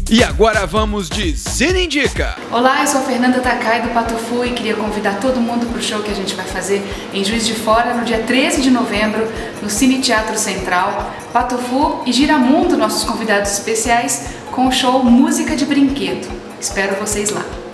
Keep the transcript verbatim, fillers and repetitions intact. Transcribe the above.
E agora vamos de Cine Indica. Olá, eu sou a Fernanda Takai do Patufu e queria convidar todo mundo para o show que a gente vai fazer em Juiz de Fora no dia treze de novembro no Cine Teatro Central. Patufu e Giramundo, nossos convidados especiais, com o show Música de Brinquedo. Espero vocês lá.